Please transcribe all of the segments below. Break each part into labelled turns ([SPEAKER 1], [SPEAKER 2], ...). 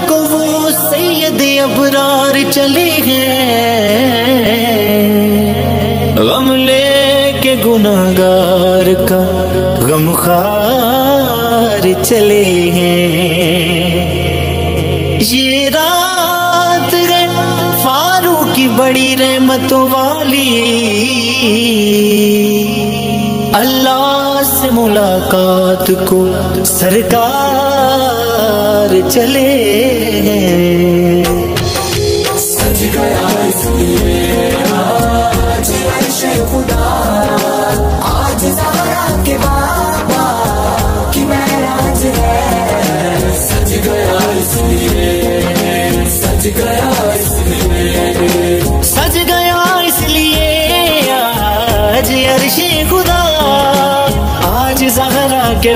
[SPEAKER 1] کو وہ سید ابرار چلے ہیں، غم لے کے گناہگار کا غم خوار چلے ہیں۔ یہ رات ہے فاروق کی بڑی رحمتوں والی، اللہ سے ملاقات کو سرکار چلے ہیں۔
[SPEAKER 2] سج گیا اس لیے آج عرش خدا، آج زہرا کے بابا کی معراج ہے۔ سج گیا اس لیے، سج گیا اس لیے،
[SPEAKER 1] سج گیا اس لیے آج عرش خدا، آج زہرا کے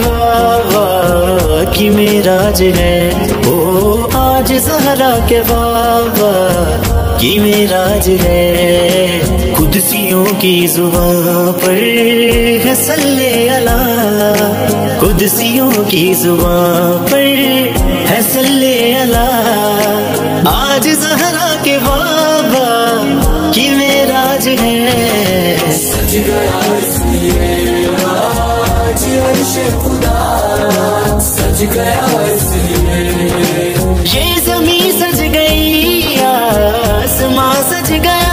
[SPEAKER 1] بابا کی معراج ہے۔ او آج زہرا کے بابا کی معراج ہے۔ قدسیوں کی زبان پر ہے صلی اللہ، قدسیوں کی زبان پر ہے صلی اللہ، آج زہرا کے بابا کی معراج ہے۔
[SPEAKER 2] سج گیا اس لیے آج عرش خدا، سج گیا اس لیے،
[SPEAKER 1] یہ زمین سج گئی آسمان سج گیا،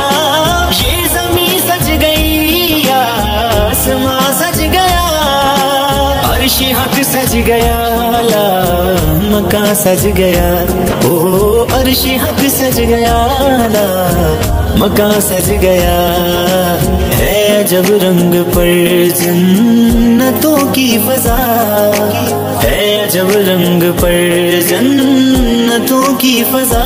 [SPEAKER 1] یہ زمین سج گئی آسمان سج گیا، عرش حق سج گیا لا مکان سج گیا، او عرش حق سج گیا لا مکان سج گیا، ہے جب رنگ پر جنتوں کی فضا، ہے جب رنگ پر جنتوں کی فضا،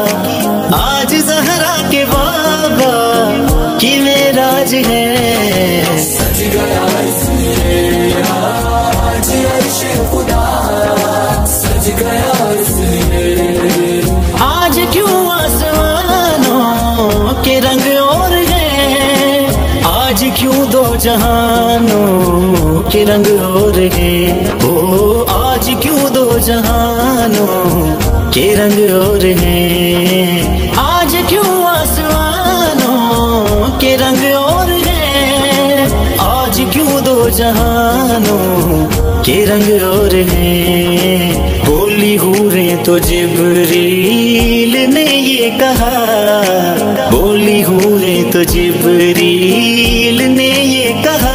[SPEAKER 1] آج زہرا کے بابا کی معراج ہے۔
[SPEAKER 2] سج گیا اس لیے آج عرش خدا، سج گیا اس لیے،
[SPEAKER 1] آج کیوں آسمانوں کے رنگ اور ہیں، آج کیوں دو جہانوں کے رنگ اور ہیں، او آج کیوں دو جہانوں کے رنگ اور ہیں، آج کیوں آسمانوں کے رنگ اور ہیں، آج کیوں دو جہانوں کے رنگ اور ہیں، بولی حوریں تو جبریل نے یہ کہا، بولی حوریں تو جبریل نے یہ کہا،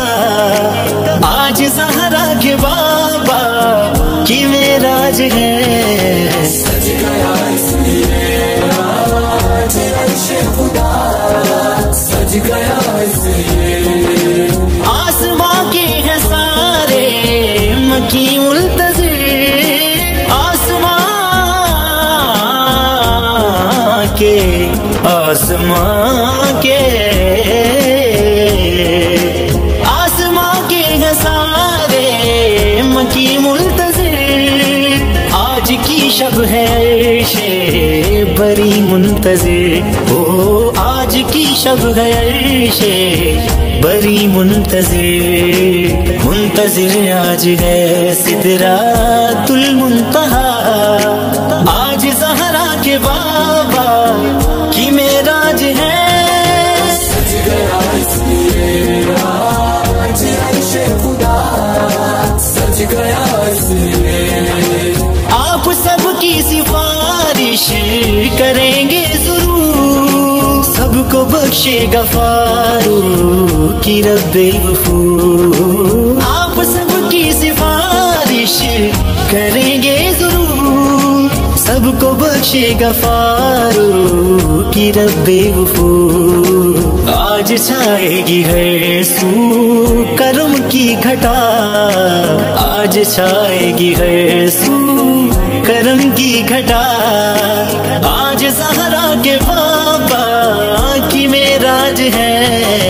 [SPEAKER 1] آج زہرا کے بابا کی معراج ہے۔
[SPEAKER 2] سج گیا اس لیے آج عرش خدا، سج گیا اس لیے،
[SPEAKER 1] آسمان کے ہیں سارے مکی منتظر، آسمان کے آسمان کے آسمان کے ہیں سارے مکی منتظر، آج کی شب ہے عرش بری منتظر، او آج کی شب ہے عرش بری منتظر، منتظر آج ہے سدرات المنتہا، آج زہرا کے بابا کی معراج ہے۔
[SPEAKER 2] سج گیا اس لیے آج عرش خدا، سج گیا اس لیے،
[SPEAKER 1] آپ سب کی سفارش کریں گے ضرور، سب کو بخشے گا فاروق کی رب غفور، آپ سب کی سفارش کریں گے ضرور، سب کو بخشے گا فاروق کی رب غفور، آج چھائے گی ہر سو کرم کی گھٹا، آج چھائے گی ہر سو کرم کی گھٹا، آج زہرا کے بابا کی معراج ہے۔